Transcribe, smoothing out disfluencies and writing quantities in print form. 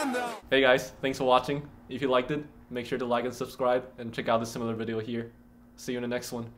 Hey guys, thanks for watching. If you liked it, make sure to like and subscribe and check out the similar video here. See you in the next one.